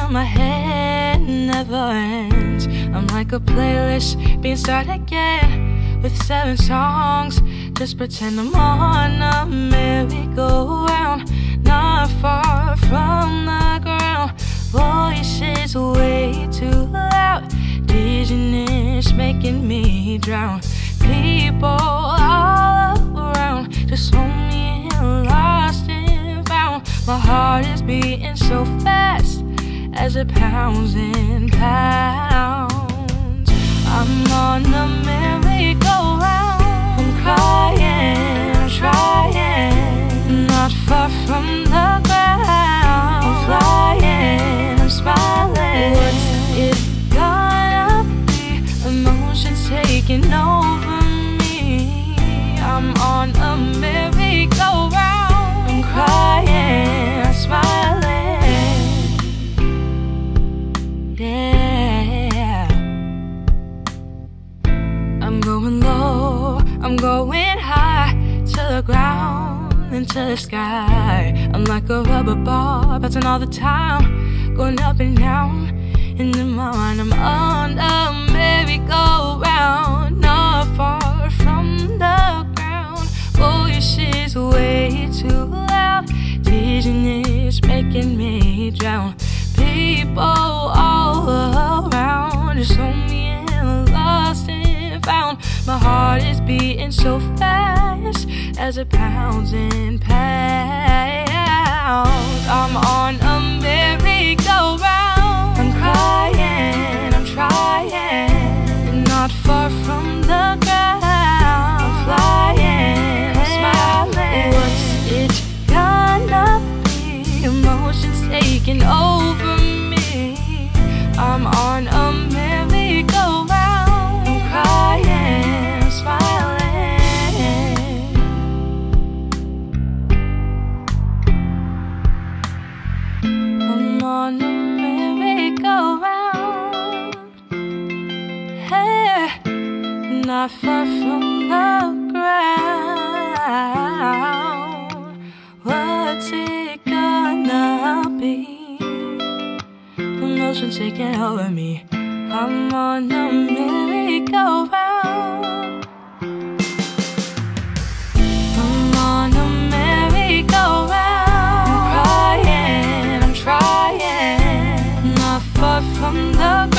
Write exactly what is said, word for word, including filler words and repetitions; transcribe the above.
on my head never ends. I'm like a playlist being started again with seven songs. Just pretend I'm on a merry-go-round, not far from the ground. Voices way too loud, dizziness making me drown. People all around, just only lost and found. My heart is beating so fast as it pounds and pounds. I'm on the merry-go-round. I'm crying, I'm trying, not far from the ground. I'm flying, I'm smiling. What's it gonna be? Emotions taking over me. I'm on a merry-go-round. I'm crying, I'm smiling. Yeah. I'm going low, I'm going high, to the ground, into the sky. I'm like a rubber ball, bouncing all the time, going up and down. In the mind, I'm on a merry-go-round, not far from the ground. Voices way too loud, dizziness making me drown. People all around, just only lost and found. My heart is beating so fast as it pounds and pounds. I'm on a merry-go-round. I'm crying, I'm trying, not far from the ground. I'm flying, I'm smiling. What's it gonna be? Emotions taking over me. I'm on a merry-go-round. I'm crying, I'm smiling. I'm on a merry-go-round, hey, not far from the ground. What's it gonna be? Emotions taking over me. I'm on a merry-go-round. I'm on a merry-go-round. I'm crying, I'm trying, not far from the ground.